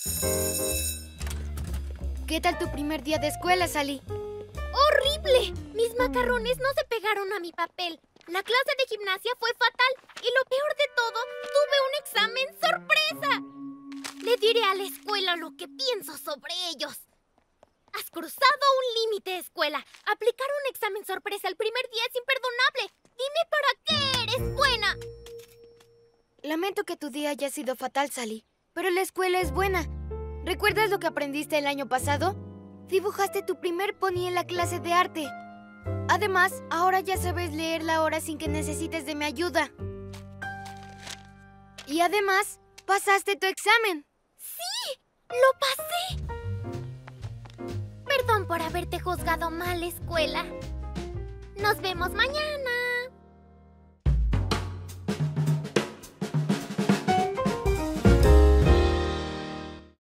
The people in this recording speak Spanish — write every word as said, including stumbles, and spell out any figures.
¿Qué tal tu primer día de escuela, Sally? ¡Horrible! Mis macarrones no se pegaron a mi papel. La clase de gimnasia fue fatal. Y lo peor de todo, tuve un examen sorpresa. Le diré a la escuela lo que pienso sobre ellos. Has cruzado un límite, escuela. Aplicar un examen sorpresa el primer día es imperdonable. Dime para qué eres buena. Lamento que tu día haya sido fatal, Sally, pero la escuela es buena. ¿Recuerdas lo que aprendiste el año pasado? Dibujaste tu primer pony en la clase de arte. Además, ahora ya sabes leer la hora sin que necesites de mi ayuda. Y además, pasaste tu examen. ¡Sí! ¡Lo pasé! Perdón por haberte juzgado mal, escuela. Nos vemos mañana.